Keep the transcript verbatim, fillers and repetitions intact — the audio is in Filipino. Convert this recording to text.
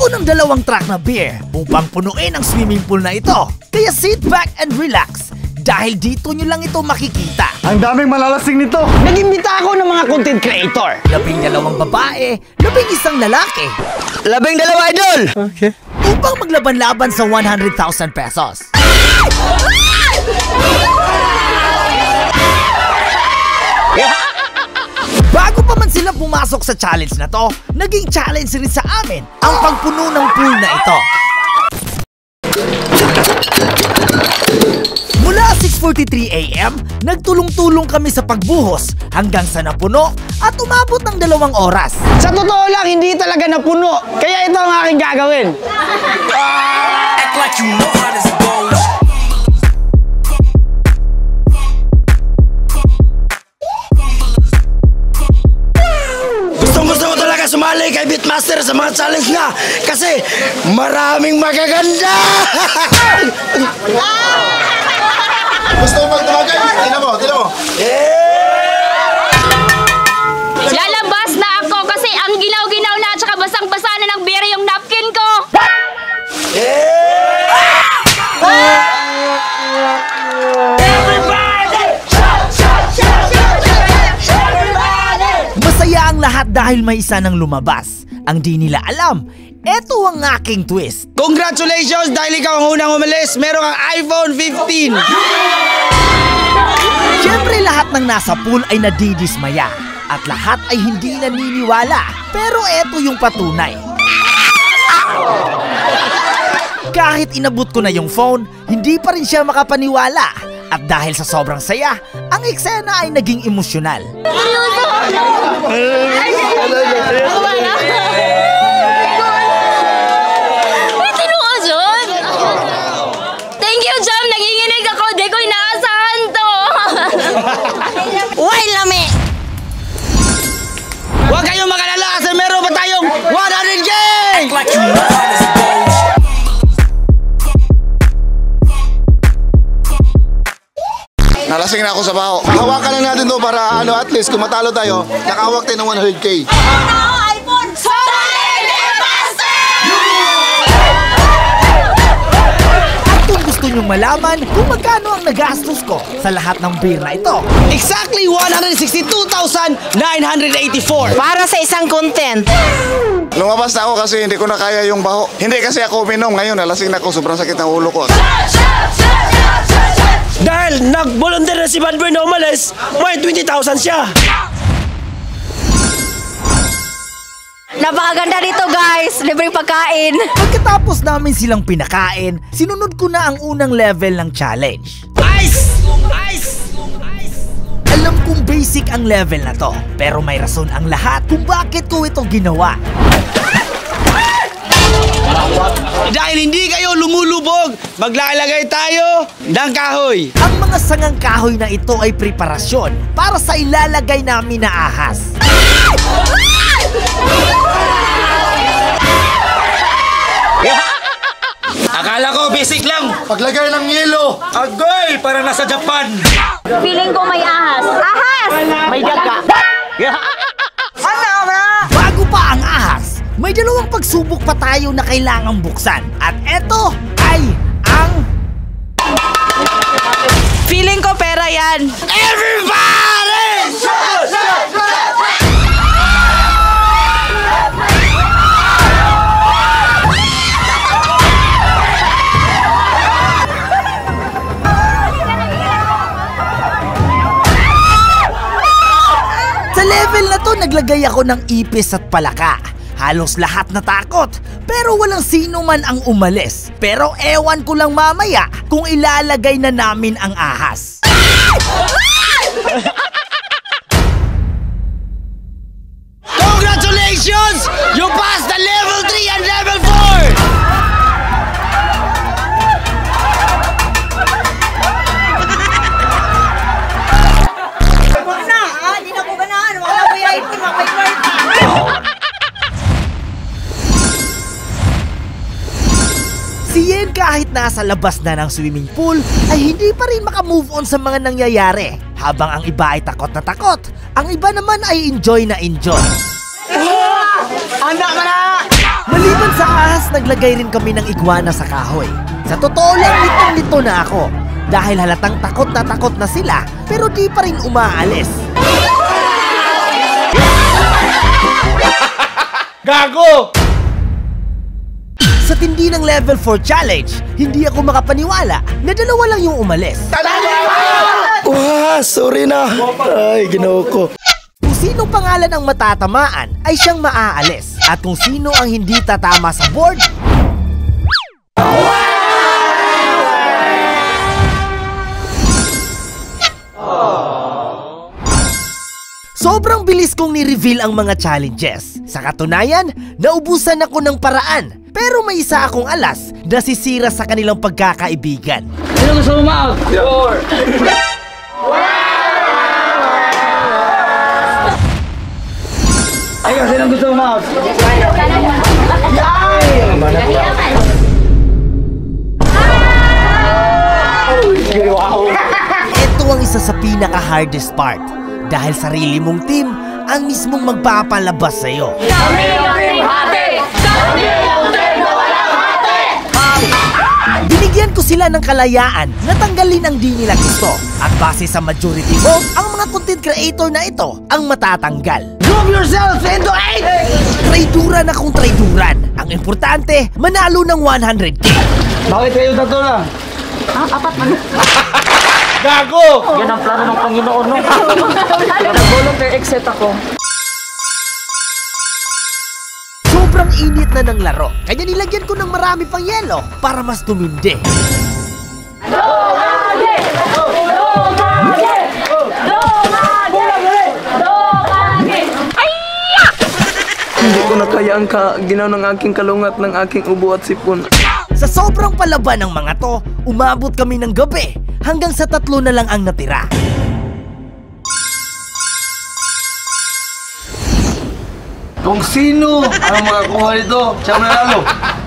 ng dalawang truck na beer upang punuin ang swimming pool na ito. Kaya sit back and relax dahil dito nyo lang ito makikita. Ang daming malalasing nito. Nag-imbita ako ng mga content creator. Labing dalawang babae, labing isang lalaki. Labing dalawa, idol! Okay. Upang maglaban-laban sa one hundred thousand pesos. Bago pa man sila pumasok sa challenge na to, naging challenge rin sa amin ang pagpuno ng pool na ito. Mula six forty-three a m, nagtulong-tulong kami sa pagbuhos hanggang sa napuno at umabot ng dalawang oras. Sa totoo lang, hindi talaga napuno. Kaya ito ang aking gagawin. Act like you know how this goes. Gustong-gusto ko talaga sumali kay Beatmaster sa mga challenge na kasi maraming magaganda. Gusto mo magdamagay? Tingnan mo, tingnan mo. Lalabas na ako kasi ang ginaw-ginaw na at saka basang-basa na ng beer yung napkin ko. Masaya ang lahat dahil may isa nang lumabas. Ang di nila alam, eto ang aking twist. Congratulations dahil ikaw ang unang umalis. Meron kang iPhone fifteen. Siyempre lahat ng nasa pool ay nadidismaya at lahat ay hindi naniniwala. Pero eto yung patunay. Kahit inabot ko na yung phone, hindi pa rin siya makapaniwala. At dahil sa sobrang saya, ang eksena ay naging emosyonal. Thank you, Jam. Nanginginig ako. Di ko inaasahan to. Uy, lami! Huwag kayong magalala kasi meron pa tayong one hundred K! Act like you know how this goes. Nalasing na ako sa baho. Hawakan na natin to para ano, at least kung matalo tayo, nakahawak tayo ng one hundred K. iPhone! At kung gusto nyong malaman kung magkano ang nagastos ko sa lahat ng beer na ito, Exactly one hundred sixty-two thousand nine hundred eighty-four. Para sa isang content. Lumabas na ako kasi hindi ko na kaya yung baho. Hindi kasi ako uminom ngayon, nalasing na ako, sobrang sakit ng ulo ko. Dahil nag-volunteer na si Van Buren na umalis, may twenty thousand siya. Napakaganda dito, guys. Libreng pagkain. pagkatapos namin silang pinakain, sinunod ko na ang unang level ng challenge. Ice! Ice! Ice! Alam kong basic ang level na to, pero may rason ang lahat kung bakit ko ito ginawa. Dahil hindi kayo lumulubog, maglalagay tayo ng kahoy. Ang mga sangang kahoy na ito ay preparasyon para sa ilalagay namin na ahas. Akala ko basic lang. Paglagay ng yelo. Agoy! Para nasa Japan. Feeling ko may ahas. Ahas! May daga. Bago pa ang ahas, may dalawang pagsubok pa tayo na kailangang buksan. At eto ay ang... Feeling ko pera yan. Everybody! Sa level na to, naglagay ako ng ipis at palaka. Halos lahat natakot, pero walang sino man ang umalis. Pero ewan ko lang mamaya kung ilalagay na namin ang ahas. Congratulations! You passed the level three and level four! Si Yen kahit nasa labas na ng swimming pool ay hindi pa rin makamove on sa mga nangyayari. Habang ang iba ay takot na takot, ang iba naman ay enjoy na enjoy. Anak ka na! Maliban sa ahas, naglagay rin kami ng iguana sa kahoy. Sa totoo lang, litong-lito na ako. Dahil halatang takot na takot na sila, pero di pa rin umaalis. Gago! Sa tindi ng level four challenge, hindi ako makapaniwala na dalawa lang yung umalis. Wah, sorry na. Ay, ginawa ko. Kung sinong pangalan ang matatamaan ay siyang maaalis. At kung sino ang hindi tatama sa board, sobrang bilis kong ni-reveal ang mga challenges. Sa katunayan, naubusan ako ng paraan. Pero may isa akong alas na sisira sa kanilang pagkakaibigan. Sino gusto mo ma-out? Sure! Ayun, sino gusto mo ma-out? Ito ang isa sa pinaka-hardest part. Dahil sarili mong team ang mismong magpapalabas sa'yo. Kami yung team hati! Kami yung team na walang hati! Binigyan ko sila ng kalayaan na tanggalin ang di nila gusto. At base sa majority vote, ang mga content creator na ito ang matatanggal. Group yourself into eight! Traiduran akong traiduran. Ang importante, manalo ng one hundred K. Bakit kayo tatlo lang? Ah, apat man. Gago! Yan ang plano ng Panginoon, no? Nagulong kay exit ako. Sobrang init na ng laro, kaya nilagyan ko ng marami pang yelo para mas tumindi. Dogage! Dogage! Dogage! Dogage! Hindi ko na kaya ang ka ginaw ng aking kalungat ng aking ubo at sipon. Sa sobrang palaban ng mga to, umabot kami ng gabi hanggang sa tatlo na lang ang natira. Kung sino ang makakuha nito, siya manalo.